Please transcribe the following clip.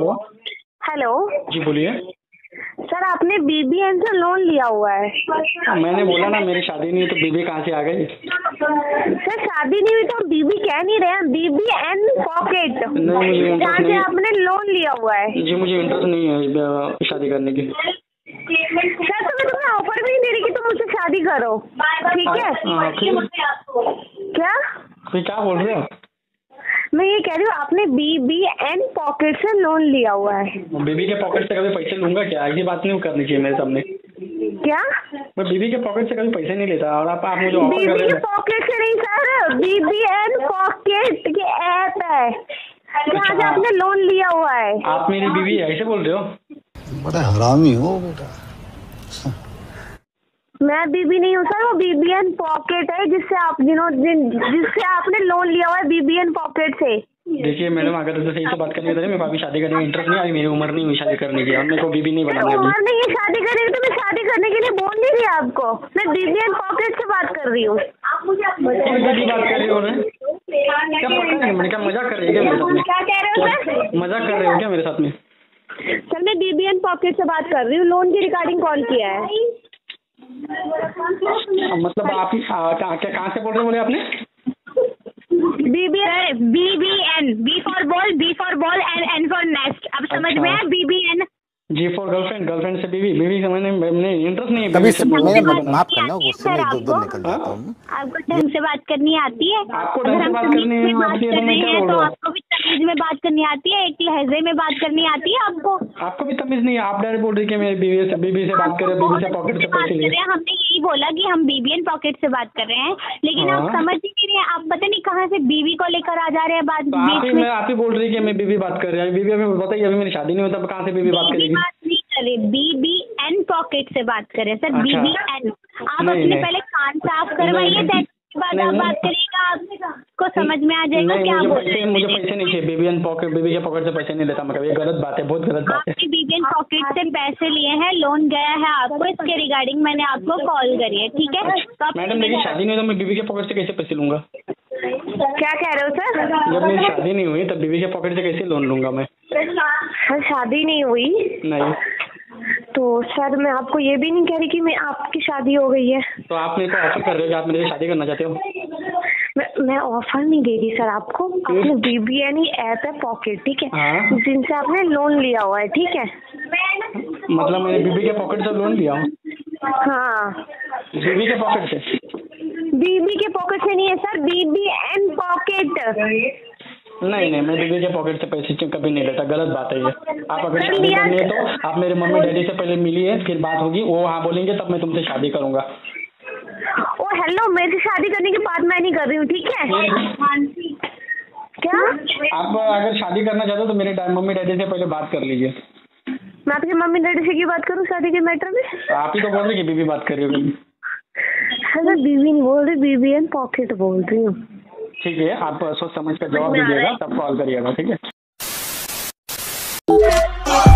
Hello. Hello जी बोलिए। Sir, आपने BBN से लोन लिया हुआ है। मैंने बोला ना मेरी शादी नहीं हुई तो बीबी कहाँ से आ गई? सर, शादी नहीं हुई तो हम बीबी कह नहीं रहे हैं, BBN पॉकेट जहाँ से आपने लोन लिया हुआ है। जी मुझे इंटरेस्ट नहीं है शादी करने की। सर, तो मैं तुम्हें ऑफर भी नहीं दे रही कि तुम मुझसे शादी करो, ठीक है? क्या क्या बोल रहे हो? मैं ये कह रही हूँ, आपने BBN पॉकेट से लोन लिया हुआ है। बीबी के पॉकेट से कभी पैसे लूंगा क्या? ऐसी बात नहीं करनी चाहिए मेरे सामने। क्या? मैं बीबी के पॉकेट से कभी पैसे नहीं लेता। और आप मुझे ऑफर कर रहे बीबी के पॉकेट से नहीं सर, BBN पॉकेट की ऐप है जहाँ से आपने लोन लिया हुआ है। आप मेरी बीवी ऐसे बोल रहे हो? बड़ा हरामी हो बेटा। मैं बीबी नहीं हूँ सर, वो BBN पॉकेट है जिससे आपने लोन लिया हुआ है BBN पॉकेट से। देखिए मैडम, अगर तो सही से बात करनी है मैं अभी शादी करने में इंटरेस्ट नहीं आई। मेरी उम्र नहीं हुई शादी करने की और मेरे को बीबी नहीं बनाना। उम्र नहीं है शादी करने की तो मैं शादी करने के लिए बोल नहीं रही आपको। मैं BBN पॉकेट से बात कर रही हूँ। बात कर रही हो? क्या पता नहीं, क्या मजाक कर रही है क्या मेरे साथ में? क्या कह रहे हो सर? मजाक कर रहे हो क्या मेरे साथ में? सर, मैं BBN पॉकेट से बात कर रही हूँ। लोन की रिगार्डिंग कॉल किया है। मतलब आप कहाँ से बोल रहे बोले आपने? BBN, B for ball, N for nest. अब समझ में आया? BBN। जी फॉर गर्लफ्रेंड से बीवी समझ में इंटरेस्ट नहीं है। कभी माफ करना, गुस्से में इधर निकल जाता हूँ। आपको ढंग से बात करनी आती है? आपको ढंग से बात करनी आती है तो मैं क्या बोल रहा हूँ? आपको भी तमीज में बात करनी आती है, एक लहजे में बात करनी आती है आपको? आपको भी तमीज नहीं है? आप डायरेक्ट बोल रही कि मेरी बीवी से बात करें, बीवी से पॉकेट से पैसे लिए। हमने यही बोला कि हम BBN पॉकेट से बात कर रहे हैं, लेकिन आप समझ ही नहीं रहे। आप पता नहीं कहाँ से बीवी को लेकर आ जा रहे हैं बात। आप ही बोल रही कि मैं बीवी बात कर रही हूँ। बीवी अभी बताइए, अभी मेरी शादी नहीं हुई तब कहाँ से बीवी बात करेगी? BBN पॉकेट से बात करें सर। BBN। आप अपने पहले कान साफ करवाइए, बाद आप बात करिएगा, आपको समझ में आ जाएगा क्या बोल रहे हैं। मुझे पैसे नहीं चाहिए। बीबी के पॉकेट से पैसे नहीं लेता मैं कभी। ये गलत बात है, बहुत गलत बात है। आपने BBN पॉकेट से पैसे लिए हैं, लोन गया है आपको, इसके रिगार्डिंग मैंने आपको कॉल करी है, ठीक है? मैडम मेरी शादी नहीं हुई तो मैं बीबी के पॉकेट से कैसे पैसे लूंगा? क्या कह रहे हो सर? जब मेरी शादी नहीं हुई तब बीबी के पॉकेट से कैसे लोन लूंगा मैं? सर, शादी नहीं हुई नहीं तो सर मैं आपको ये भी नहीं कह रही कि मैं आपकी शादी हो गई है। तो आप मेरे को ऑफर कर रहे हो कि आप मेरे से शादी करना चाहते हो? मैं ऑफर नहीं दे रही सर आपको। आपने BBN ही ऐप है पॉकेट, ठीक है, जिनसे आपने लोन लिया हुआ है, ठीक है? मतलब मैंने बीबी के पॉकेट से लोन लिया? हाँ, बीबी के पॉकेट से? बीबी के पॉकेट से नहीं है सर, BBN पॉकेट। नहीं मैं बीबी के पॉकेट से पैसे कभी नहीं लेता। गलत बात है ये। आप अगर शादी करनी है तो आप मेरे मम्मी डैडी से पहले मिलिए, फिर बात होगी। वो हाँ बोलेंगे तब मैं तुमसे शादी करूंगा। ओ हेलो, मेरे से शादी करने की बात मैं नहीं कर रही हूँ, ठीक है? क्या? आप अगर शादी करना चाहते हो तो मेरे मम्मी डैडी से पहले बात कर लीजिए। मैं आपके मम्मी डैडी से क्यों बात करूँ शादी के मैटर में? आप ही तो बोल रहे कि बीबी बात कर रही हो। सर, बीबी नहीं बोल रही, BBN पॉकेट बोल रही हूँ। ठीक है, आप सोच समझ कर जवाब दीजिएगा तब कॉल करिएगा, ठीक है?